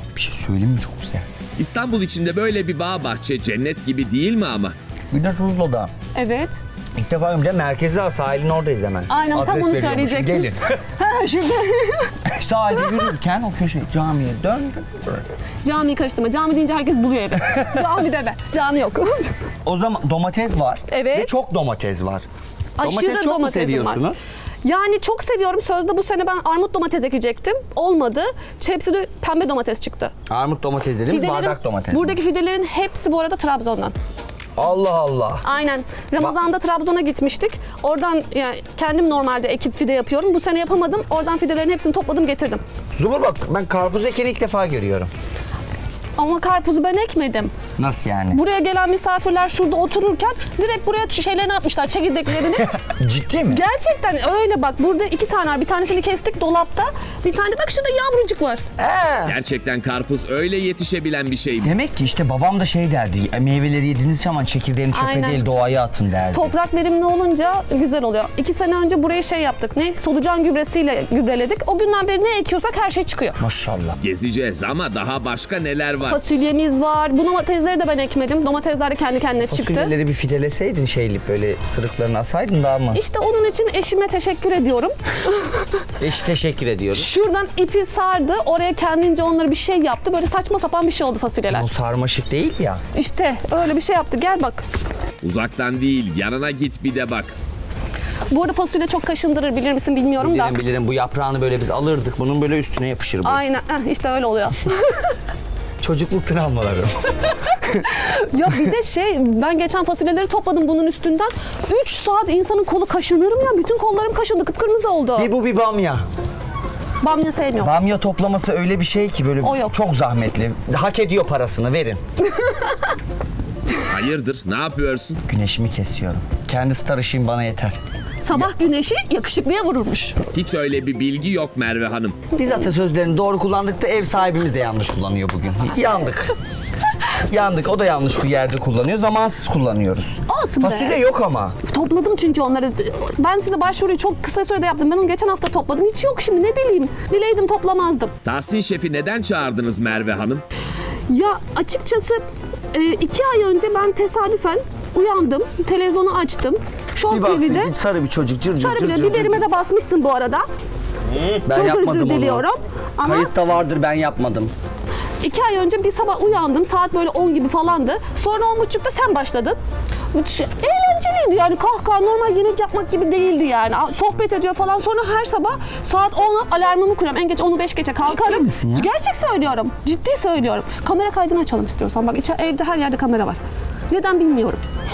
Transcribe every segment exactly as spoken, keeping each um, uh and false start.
Bir şey söyleyeyim mi? Çok güzel. İstanbul içinde böyle bir bağ bahçe cennet gibi değil mi ama? Bir de Tuzla'da. Evet. İlk defa görünce merkezi sahilin oradayız hemen. Aynen, Adres tam onu veriyormuş. söyleyecektim. Gelin. Ha şimdi. Sahilde yürürken o köşe camiye dön. Camiyi karıştırma. Cami deyince herkes buluyor evi. Cami deme. Cami yok. O zaman domates var. Evet. Ve çok domates var. Aşırı domates çok mu domatesim seviyorsunuz? var. Yani çok seviyorum. Sözde bu sene ben armut domates ekecektim. Olmadı. Hepsi de pembe domates çıktı. Armut domates dediğimiz Fidelerin- bardak domates. Buradaki fidelerin hepsi bu arada Trabzon'dan. Allah Allah. Aynen. Ramazan'da Trabzon'a gitmiştik. Oradan yani kendim normalde ekip fide yapıyorum. Bu sene yapamadım. Oradan fidelerin hepsini topladım getirdim. Zumur bak, ben karpuz ekeni ilk defa görüyorum. Ama karpuzu ben ekmedim. Nasıl yani? Buraya gelen misafirler şurada otururken direkt buraya şeylerini atmışlar, çekirdeklerini. Ciddi mi? Gerçekten öyle bak. Burada iki tane var. Bir tanesini kestik dolapta. Bir tane bak şurada yavrucuk var. Ee. Gerçekten karpuz öyle yetişebilen bir şey mi? Demek ki işte babam da şey derdi. "E, meyveleri yediğiniz zaman çekirdeğini çöpe Aynen. değil doğaya atın derdi. Toprak verimli olunca güzel oluyor. İki sene önce burayı şey yaptık. Ne? Solucan gübresiyle gübreledik. O günden beri ne ekiyorsak her şey çıkıyor. Maşallah. Gezeceğiz ama daha başka neler var? Fasulyemiz var. Bu domatesleri de ben ekmedim. Domatesler de kendi kendine çıktı. Fasulyeleri bir fideleseydin şeyli böyle sırıklarını asaydın daha mı? İşte onun için eşime teşekkür ediyorum. Eş teşekkür ediyoruz. Şuradan ipi sardı. Oraya kendince onları bir şey yaptı. Böyle saçma sapan bir şey oldu fasulyeler. O sarmaşık değil ya. İşte öyle bir şey yaptı. Gel bak. Uzaktan değil, yanına git bir de bak. Bu arada fasulye çok kaşındırır, bilir misin bilmiyorum da. Bilirim bilirim, bu yaprağını böyle biz alırdık. Bunun böyle üstüne yapışır bu. Aynen. Heh, işte öyle oluyor. Çocukluk travmaları. Ya bir de şey, ben geçen fasulyeleri topladım bunun üstünden. üç saat insanın kolu kaşınır mı ya? Bütün kollarım kaşındı, kıpkırmızı oldu. Bir bu bir bamya. Bamya sevmiyorum. Bamya toplaması öyle bir şey ki böyle O yok. çok zahmetli. Hak ediyor parasını, verin. Hayırdır, ne yapıyorsun? Güneşimi kesiyorum. Kendi starışıyım, bana yeter. Sabah güneşi yakışıklıya vururmuş. Hiç öyle bir bilgi yok Merve Hanım. Biz atasözlerini doğru kullandık da ev sahibimiz de yanlış kullanıyor bugün. Yandık. Yandık. O da yanlış bir yerde kullanıyor. Zamansız kullanıyoruz. Olsun be. Fasulye yok ama. Topladım çünkü onları. Ben size başvuruyu çok kısa sürede yaptım. Ben onu geçen hafta topladım. Hiç yok şimdi, ne bileyim. Bileydim toplamazdım. Tahsin Şef'i neden çağırdınız Merve Hanım? Ya açıkçası e, iki ay önce ben tesadüfen uyandım. Televizyonu açtım. Show Bir baktık, T V'de. hiç sarı bir çocuk cır cır Sarı cır bir cır cır. biberime de basmışsın bu arada. Ben Çok yapmadım özür onu. diliyorum. Ama Kayıtta vardır, ben yapmadım. iki ay önce bir sabah uyandım. Saat böyle on gibi falandı. Sonra on buçukta sen başladın. Şey, eğlenceliydi yani, kahkaha, normal yemek yapmak gibi değildi yani. Sohbet ediyor falan. Sonra her sabah saat ona alarmımı kuruyorum. En geç onu beş geçe kalkarım. Ciddi misin ya? Gerçek söylüyorum. Ciddi söylüyorum. Kamera kaydını açalım istiyorsan. Bak içe, evde her yerde kamera var. Neden bilmiyorum.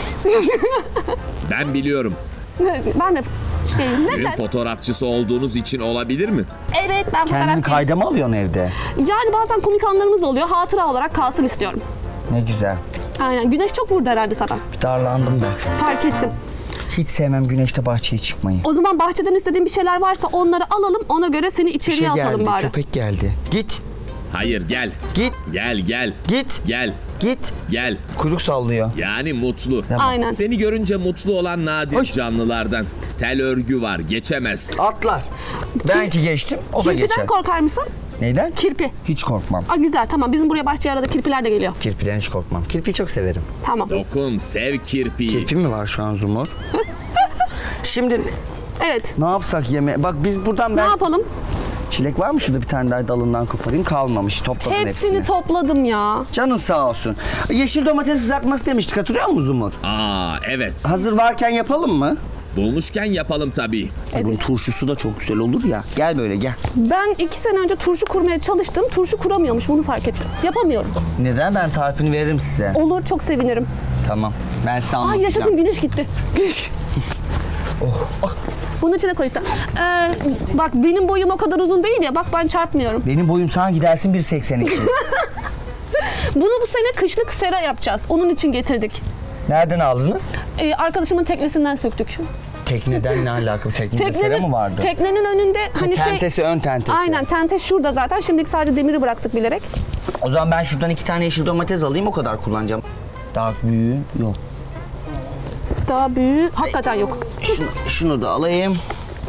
Ben biliyorum. Ben de şey, Düğün neden? fotoğrafçısı olduğunuz için olabilir mi? Evet, ben Kendini fotoğrafçıyım. kayda mı alıyorsun evde? Yani bazen komik anlarımız oluyor. Hatıra olarak kalsın istiyorum. Ne güzel. Aynen. Güneş çok vurdu herhalde sana. Bir darlandım ben. Fark ettim. Hiç sevmem güneşte bahçeye çıkmayı. O zaman bahçeden istediğin bir şeyler varsa onları alalım. Ona göre seni Bir içeriye şey atalım geldi, bari. köpek geldi. Git, Hayır, gel. git, Gel, gel. git, Gel, git. gel. Kuyruk sallıyor. Yani mutlu. Tamam. Aynen. Seni görünce mutlu olan nadir Hoş. canlılardan. Tel örgü var, geçemez. Atlar. Benki geçtim, o da Kirpiden geçer. korkar mısın? Neyden? Kirpi. Hiç korkmam. Aa, güzel, tamam. Bizim buraya bahçeye arada kirpiler de geliyor. Kirpiden hiç korkmam. Kirpiyi çok severim. Tamam. Dokun, sev kirpiyi. Kirpi mi var şu an Zumur? Şimdi Evet. ne yapsak yeme? Bak biz buradan Ne ben... yapalım? Çilek var mı şurada, bir tane daha dalından koparayım? Kalmamış. Topladım Hepsini hepsini. topladım ya. Canın sağ olsun. Yeşil domates kızartması demiştik, hatırlıyor musun Zumur? Aa, evet. Hazır varken yapalım mı? Bulmuşken yapalım tabii. Ay, bunun turşusu da çok güzel olur ya. Gel böyle gel. Ben iki sene önce turşu kurmaya çalıştım. Turşu kuramıyormuş, bunu fark ettim. Yapamıyorum. Neden? Ben tarifini veririm size. Olur, çok sevinirim. Tamam. Ben size Ay anlatacağım. yaşasın, güneş gitti. Güneş. Oh. Bunun içine koy istersen. Ee, bak benim boyum o kadar uzun değil ya. Bak ben çarpmıyorum. Benim boyum sana gidersin bir seksen iki. Bunu bu sene kışlık sera yapacağız. Onun için getirdik. Nereden aldınız? Ee, arkadaşımın teknesinden söktük. Tekneden ne alaka? Teknede sera mı vardı? Teknenin önünde hani şey... Tentesi, ön tentesi. Aynen, tente şurada zaten. Şimdilik sadece demiri bıraktık bilerek. O zaman ben şuradan iki tane yeşil domates alayım, o kadar kullanacağım. Daha büyüğü yok. Daha büyüğü hakikaten yok. Şunu, şunu da alayım.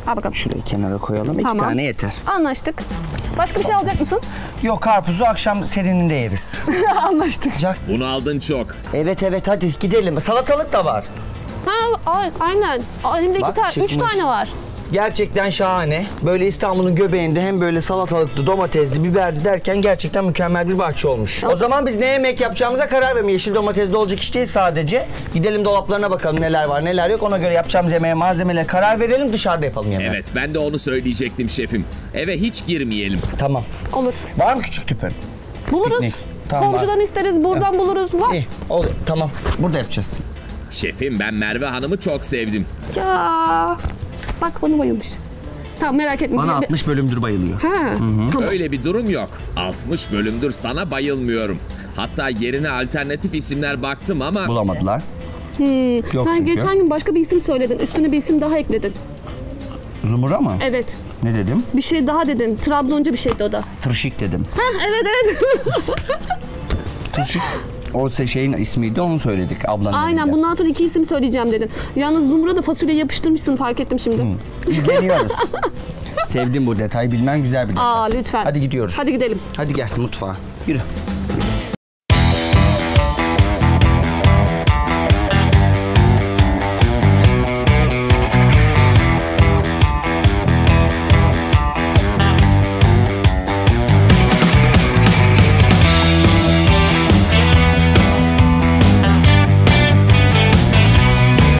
Al bakalım. Şurayı kenara koyalım. İki Tamam. tane yeter. Anlaştık. Başka bir şey alacak mısın? Yok, karpuzu akşam serininde yeriz. Anlaştık. Sıcak. Bunu aldın çok. Evet evet, hadi gidelim. Salatalık da var. Ha, ay, aynen. Aa, Elimde iki Bak, tane, üç çıkmış. tane var. Gerçekten şahane. Böyle İstanbul'un göbeğinde hem böyle salatalıklı, domatesli, biberli derken gerçekten mükemmel bir bahçe olmuş. O zaman biz ne yemek yapacağımıza karar verelim. Yeşil domatesli olacak iş değil sadece. Gidelim dolaplarına bakalım neler var neler yok. Ona göre yapacağımız yemeğe, malzemelere karar verelim. Dışarıda yapalım yemeği. Evet, ben de onu söyleyecektim şefim. Eve hiç girmeyelim. Tamam. Olur. Var mı küçük tüpün? Buluruz. Piknik. Tamam, Komşudan var. isteriz, buradan buluruz. Var. İyi. Oldu. Tamam. Burada yapacağız. Şefim, ben Merve Hanım'ı çok sevdim. Ya. Bak bana bayılmış. Tamam, merak etme. Bana Bir- altmış bölümdür bayılıyor. Ha. Tamam. Öyle bir durum yok. altmış bölümdür sana bayılmıyorum. Hatta yerine alternatif isimler baktım ama... Bulamadılar. Yok Sen çünkü. geçen gün başka bir isim söyledin. Üstüne bir isim daha ekledin. Zumura mı? Evet. Ne dedim? Bir şey daha dedin. Trabzonca bir şeydi o da. Tırşık dedim. Ha, evet evet. Tırşık. O se- şeyin ismiydi, onu söyledik ablanın Aynen, elinde. bundan sonra iki isim söyleyeceğim dedin. Yalnız Zumur'a da fasulye yapıştırmışsın, fark ettim şimdi. Biz deniyoruz. Sevdim bu detayı bilmen, güzel bir detay. Aa, lütfen. Hadi gidiyoruz. Hadi gidelim. Hadi gel mutfağa. Yürü.